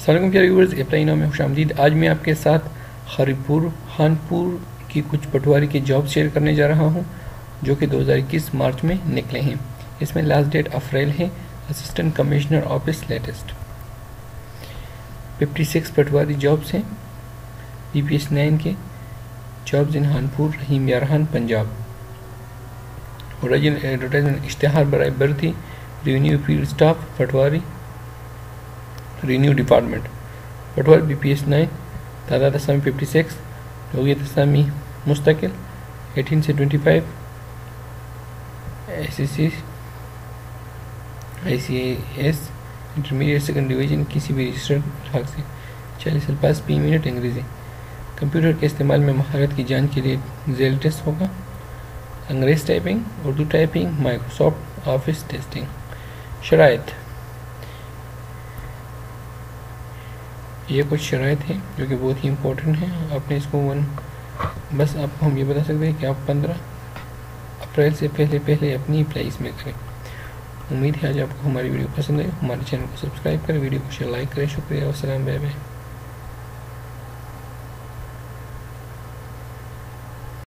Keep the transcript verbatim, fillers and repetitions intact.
السلام علیکم پیارے ویورز، اپلائی نام میں خوش آمدید۔ آج میں آپ کے ساتھ خریپور خانپور کی کچھ پٹواری کے جاب شیئر کرنے جا رہا ہوں جو کہ دو ہزار اکیس مارچ میں نکلے ہیں۔ اس میں لاسٹ ڈیٹ اپریل ہے۔ Assistant commissioner office latest fifty six patwari jobs ہیں بی پی ایس نائن کے jobs in Khanpur Rahim Yar Khan Punjab. Original advertisement اشتہار برائے برتی revenue field staff patwari revenue department پٹوار بی پی ایس نائن، تعداد اسامی ففٹی سکس، لوگیت اسامی مستقل ایٹین سے twenty five, S C C I C A S intermediate second division کسی بھی رجسٹرڈ بلاک سے، چالیس سال پاس، پی منٹ انگریزی۔ کمپیوٹر کے استعمال میں مہارت کی جانچ کے لیے ذیل ٹیسٹ ہوگا۔ انگریز typing, Urdu typing, Microsoft Office testing. شرائط، یہ کچھ شرائط ہیں جو کہ بہت ہی امپورٹنٹ ہیں۔ آپ نے اس کو ون بس آپ کو ہم یہ بتا سکتے ہیں کہ آپ پندرہ اپریل سے پہلے پہلے اپنی اپلائی اس میں کریں۔ امید ہے آج آپ کو ہماری ویڈیو پسند آئی۔ ہمارے چینل کو سبسکرائب کریں، ویڈیو کو شیئر لائک کریں۔ شکریہ، والسلام، بائے بائے۔